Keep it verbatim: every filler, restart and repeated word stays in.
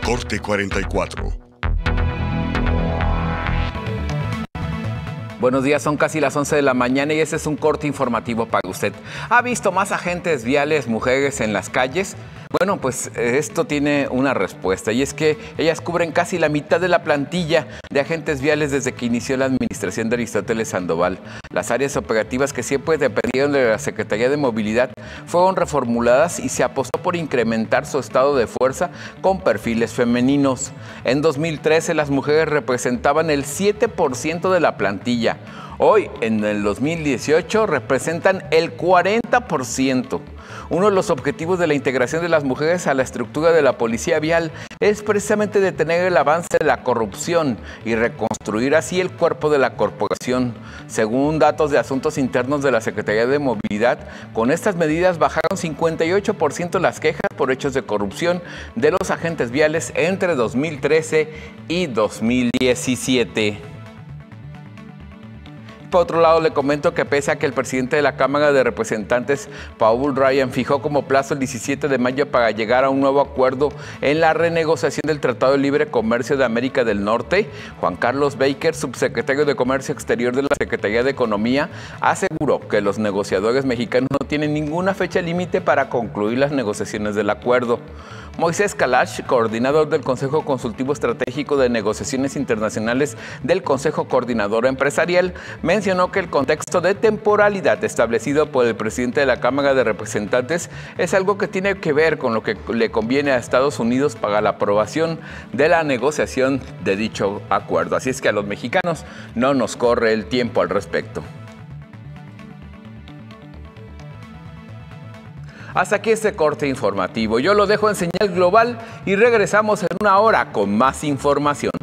Corte cuarenta y cuatro. Buenos días, son casi las once de la mañana y ese es un corte informativo para usted. ¿Ha visto más agentes viales mujeres en las calles? Bueno, pues esto tiene una respuesta y es que ellas cubren casi la mitad de la plantilla de agentes viales desde que inició la administración de Aristóteles Sandoval. Las áreas operativas que siempre dependieron de la Secretaría de Movilidad fueron reformuladas y se apostó por incrementar su estado de fuerza con perfiles femeninos. En dos mil trece las mujeres representaban el siete por ciento de la plantilla. Hoy, en el dos mil dieciocho, representan el cuarenta por ciento. Uno de los objetivos de la integración de las mujeres a la estructura de la policía vial es precisamente detener el avance de la corrupción y reconstruir así el cuerpo de la corporación. Según datos de asuntos internos de la Secretaría de Movilidad, con estas medidas bajaron cincuenta y ocho por ciento las quejas por hechos de corrupción de los agentes viales entre dos mil trece y dos mil diecisiete. Por otro lado, le comento que pese a que el presidente de la Cámara de Representantes, Paul Ryan, fijó como plazo el diecisiete de mayo para llegar a un nuevo acuerdo en la renegociación del Tratado de Libre Comercio de América del Norte, Juan Carlos Baker, subsecretario de Comercio Exterior de la Secretaría de Economía, aseguró que los negociadores mexicanos no tienen ninguna fecha límite para concluir las negociaciones del acuerdo. Moisés Kalash, coordinador del Consejo Consultivo Estratégico de Negociaciones Internacionales del Consejo Coordinador Empresarial, mencionó que el contexto de temporalidad establecido por el presidente de la Cámara de Representantes es algo que tiene que ver con lo que le conviene a Estados Unidos para la aprobación de la negociación de dicho acuerdo. Así es que a los mexicanos no nos corre el tiempo al respecto. Hasta aquí este corte informativo. Yo lo dejo en señal global y regresamos en una hora con más información.